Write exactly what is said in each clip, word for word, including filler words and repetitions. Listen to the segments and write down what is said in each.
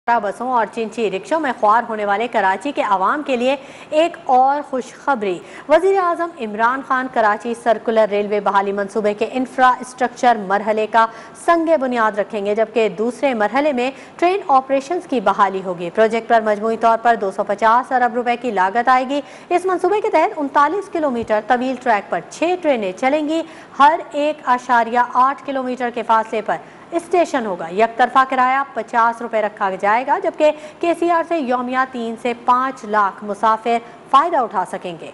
बसों और चिंची रिक्शों में ख्वार होने वाले कराची के अवाम के लिए एक और खुशखबरी। वज़ीर आज़म इमरान खान कराची सर्कुलर रेलवे बहाली मंसूबे के इंफ्रास्ट्रक्चर मरहले का संगे बुनियाद रखेंगे, जबकि दूसरे मरहले में ट्रेन ऑपरेशंस की बहाली होगी। प्रोजेक्ट पर मजमूई तौर पर दो सौ पचास अरब रुपए की लागत आएगी। इस मंसूबे के तहत उनतालीस किलोमीटर तवील ट्रैक पर छः ट्रेनें चलेंगी। हर एक आशारिया आठ किलोमीटर के फासले पर स्टेशन होगा। एक तरफा किराया पचास रुपए रखा जाएगा, जबकि के सी आर से यौमिया तीन से पाँच लाख मुसाफिर फायदा उठा सकेंगे।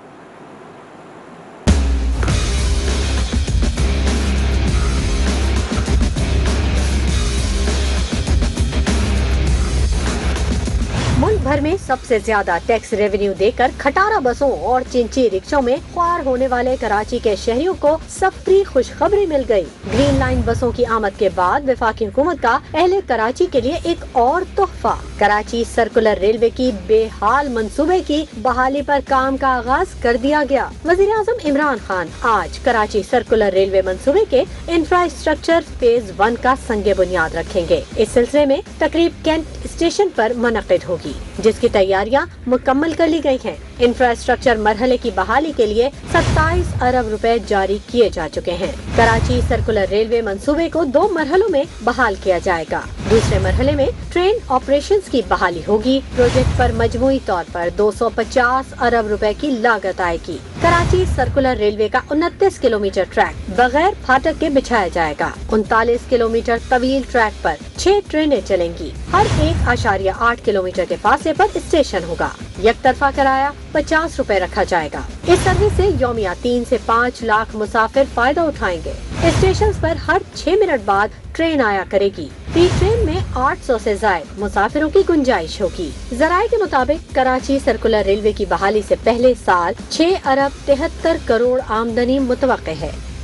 मुल्क भर में सबसे ज्यादा टैक्स रेवेन्यू देकर खटारा बसों और चिंची रिक्शों में ख्वार होने वाले कराची के शहरियों को सफरी खुशखबरी मिल गई। ग्रीन लाइन बसों की आमद के बाद वफाकी हुकूमत का अहले कराची के लिए एक और तोहफा। कराची सर्कुलर रेलवे की बेहाल मंसूबे की बहाली पर काम का आगाज कर दिया गया। वज़ीर आज़म इमरान खान आज कराची सर्कुलर रेलवे मंसूबे के इंफ्रास्ट्रक्चर फेज वन का संगे बुनियाद रखेंगे। इस सिलसिले में तकरीब कैंट स्टेशन पर मुनक्किद होगी, जिसकी तैयारियां मुकम्मल कर ली गई हैं। इंफ्रास्ट्रक्चर मरहले की बहाली के लिए सत्ताईस अरब रुपए जारी किए जा चुके हैं। कराची सर्कुलर रेलवे मंसूबे को दो मरहलों में बहाल किया जाएगा। दूसरे मरहले में ट्रेन ऑपरेशंस की बहाली होगी। प्रोजेक्ट पर मजमूई तौर पर दो सौ पचास अरब रुपए की लागत आएगी। कराची सर्कुलर रेलवे का उनतीस किलोमीटर ट्रैक बगैर फाटक के बिछाया जाएगा। उनतालीस किलोमीटर तवील ट्रैक पर छह ट्रेनें चलेंगी। हर एक आशारिया आठ किलोमीटर के फासले पर स्टेशन होगा। एक तरफा किराया पचास रुपए रखा जाएगा। इस सर्विस से यौमिया तीन से पाँच लाख मुसाफिर फायदा उठाएंगे। स्टेशन पर हर छह मिनट बाद ट्रेन आया करेगी। फी ट्रेन में आठ सौ से ज्यादा मुसाफिरों की गुंजाइश होगी। जराये के मुताबिक कराची सर्कुलर रेलवे की बहाली से पहले साल छह अरब तिहत्तर करोड़ आमदनी मुतवक्के है।